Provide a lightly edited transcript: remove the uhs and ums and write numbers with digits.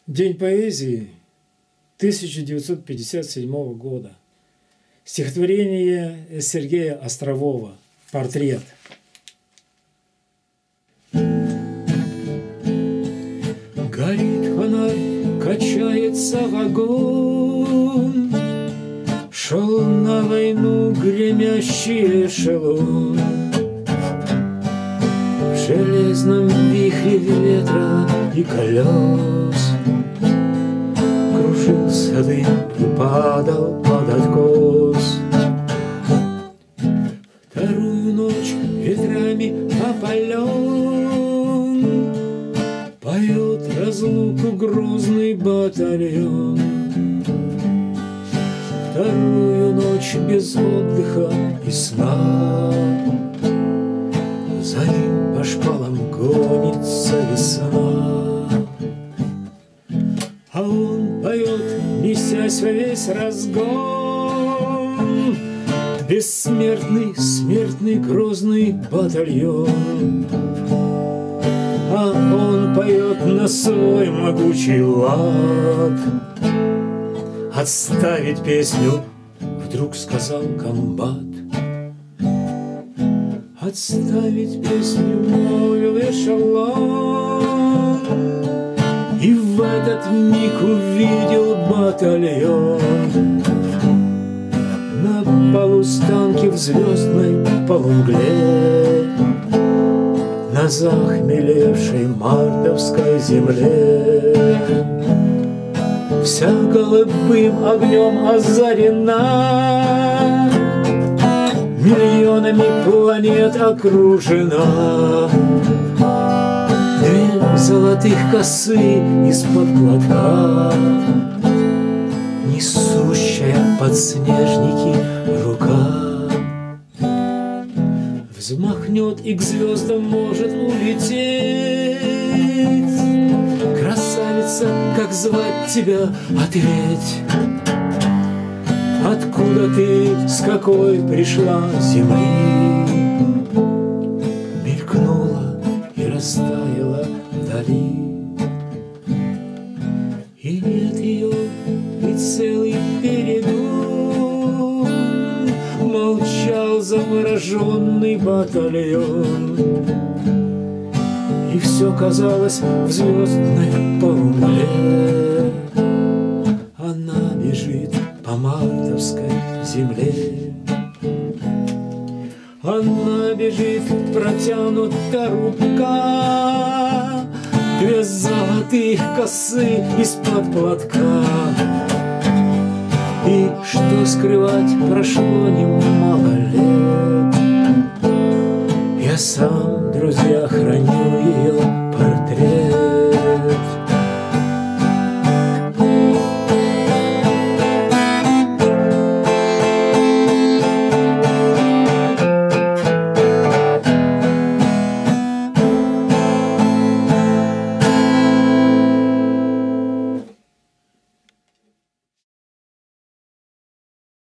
День поэзии 1957 года. Стихотворение Сергея Острового «Портрет». Горит фонарь, качается вагон, шел на войну гремящий эшелон. В железном вихре ветра и колес кружился дым и падал под откос. Вторую ночь ветрами опален, поет разлуку грозный батальон. Вторую ночь без отдыха и сна, за ним по шпалам гонится весна. А он поет, несясь во весь разгон, бессмертный, смертный, грозный батальон. А он поет на свой могучий лад. Отставить песню, вдруг сказал комбат. Отставить песню, молвил эшелон, и в этот миг увидел батальон. На полустанке в звездной полумгле, на захмелевшей мартовской земле, вся голубым огнем озарена, миллионами планет окружена. Две золотых косы из-под платка, несущая подснежники рука, взмахнет и к звездам может улететь. Красавица, как звать тебя, ответь. Откуда ты, с какой пришла земли? Мелькнула и растаяла вдали. И нет ее, и целый перегон молчал завороженный батальон. И все казалось в звездной полумгле. Она бежит по мартовской земле. Она бежит, протянута рука, две золотых косы из-под платка. И что скрывать, прошло немало лет. Я сам, друзья, храню